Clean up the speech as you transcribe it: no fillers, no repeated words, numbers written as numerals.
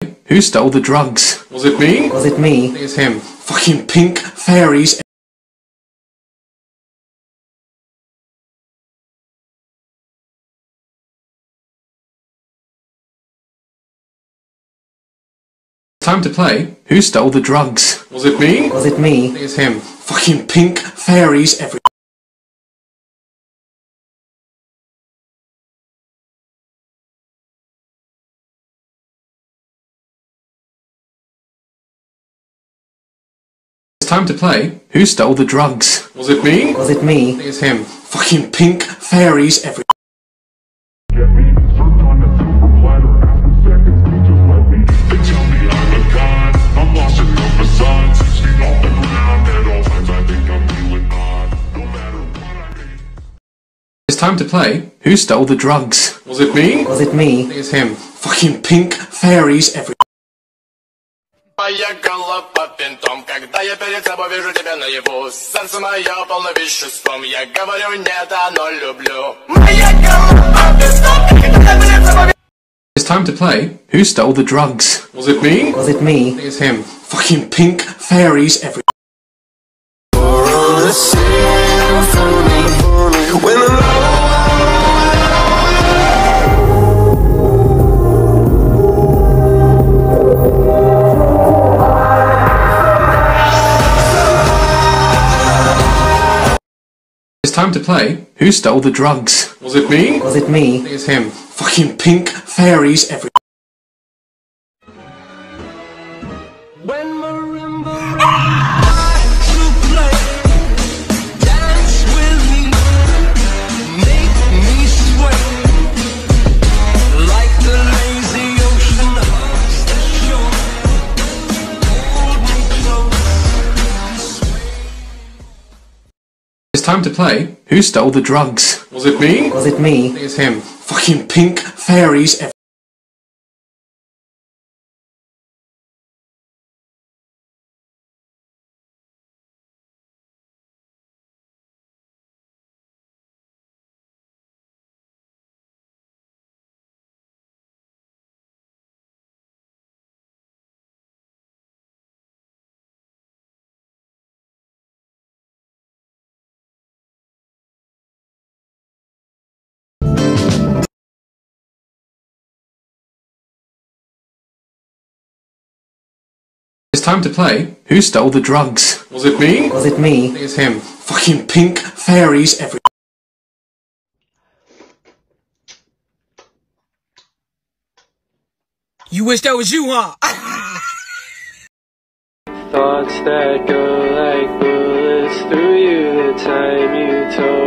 play? Who stole the drugs? Was it me? Was it me? It's him. Fucking pink fairies. Time to play. Who stole the drugs? Was it me? Was it me? It's him. Fucking pink fairies everywhere. Time to play. Who stole the drugs? Was it me? Was it me? It's him. Fucking pink fairies everywhere. It's time to play. Who stole the drugs? Was it me? Was it me? It's him. Fucking pink fairies everywhere. Поехала по пинтом, когда я перед собой вижу тебя наяву. Сердце мое полно веществом, я говорю нет, оно люблю. Поехала по пинтом, когда я перед собой. It's time to play. Who stole the drugs? Was it me? Was it me? It's him. Fucking pink fairies everywhere. It's time to play. Who stole the drugs? Was it me? Was it me? It's him. Fucking pink fairies everywhere. When marimba to play, dance with me, make me sway, like the lazy ocean hugs the shore. Hold me close. It's time to play. Who stole the drugs? Was it me? Was it me? It's him. Fucking pink fairies everywhere. It's time to play. Who stole the drugs? Was it me? Was it me? It's him. Fucking pink fairies everywhere. You wish that was you, huh? Thoughts that go like bullets through you. The time you told